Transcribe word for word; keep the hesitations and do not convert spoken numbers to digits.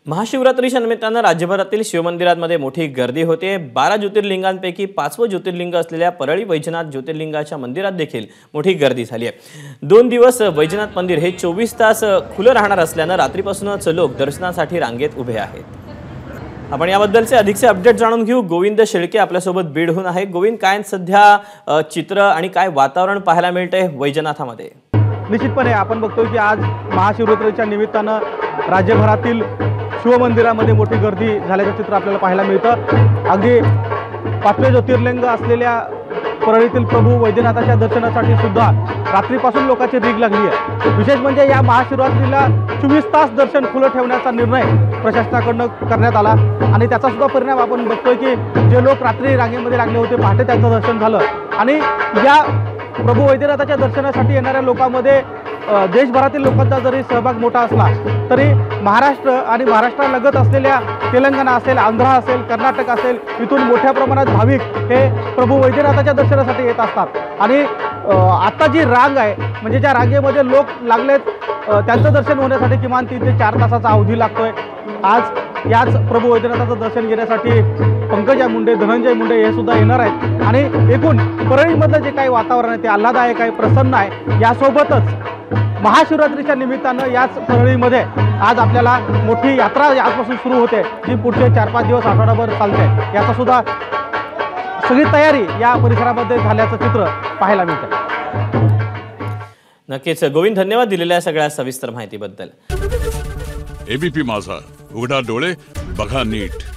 महाशिवरात्रीच्या निमित्तानं राज्यभरातील शिवमंदिरांमध्ये मोठी गर्दी होते। बारा ज्योतिर्लिंगांपैकी पाचवं ज्योतिर्लिंग असलेल्या परळी वैजनाथ ज्योतिर्लिंगाच्या मंदिरात देखील मोठी गर्दी झाली आहे। दोन दिवस वैजनाथ मंदिर हे चोवीस तास खुलं राहणार असल्यानं रात्रीपासूनच लोक दर्शनासाठी रांगेत उभे आहेत। आपण याबद्दलचे अधिकचे अपडेट जाणून घेऊ। गोविंद शेळके आपल्यासोबत बीडहून आहे। गोविंद, काय सध्या चित्र आणि काय वातावरण पाहायला मिळते वैजनाथामध्ये? निश्चितपणे आपण बघतोय की आज महाशिवरात्रीच्या निमित्तानं राज्यभरातील शिवमंदिरामध्ये मोठी गर्दी झाल्याचं चित्र आपल्याला पाहायला मिळतं। अगदी पाचवे ज्योतिर्लिंग असलेल्या परळीतील प्रभू वैद्यनाथाच्या दर्शनासाठी सुद्धा रात्रीपासून लोकांची रीघ लागली आहे। विशेष म्हणजे या महाशिवरात्रीला चोवीस तास दर्शन खुलं ठेवण्याचा निर्णय प्रशासनाकडून करण्यात आला आणि त्याचा सुद्धा परिणाम आपण बघतोय की जे लोक रात्री रांगेमध्ये लागले होते पहाटे त्यांचं दर्शन झालं आणि या प्रभू वैद्यनाथाच्या दर्शनासाठी येणाऱ्या लोकांमध्ये देशभरातील लोकांचा जरी सहभाग मोठा असला तरी महाराष्ट्र आणि महाराष्ट्रालगत असलेल्या तेलंगणा असेल, आंध्र असेल, कर्नाटक असेल, इथून मोठ्या प्रमाणात भाविक हे प्रभू वैद्यनाथाच्या दर्शनासाठी येत असतात। आणि आता जी रांग आहे म्हणजे ज्या रांगेमध्ये लोक लागलेत त्यांचं दर्शन होण्यासाठी किमान तीन ते चार तासाचा अवधी लागतोय। आज याच प्रभू वैद्यनाथाचं दर्शन घेण्यासाठी पंकजा मुंडे, धनंजय मुंडे हे सुद्धा येणार आहेत आणि एकूण परळीमधलं जे काही वातावरण आहे ते आल्हाददायक आहे, प्रसन्न आहे। यासोबतच महाशिवरात्रीच्या निमित्तानं याच परळीमध्ये आज आपल्याला मोठी यात्रा आजपासून सुरू होते जी पुढचे चार पाच दिवस आठवडाभर चालते। याचा सुद्धा सगळी तयारी या परिसरामध्ये झाल्याचं चित्र पाहायला मिळतं। नक्कीच गोविंद, धन्यवाद दिलेल्या सगळ्या सविस्तर माहितीबद्दल। एबीपी माझा, उघडा डोळे बघा नीट।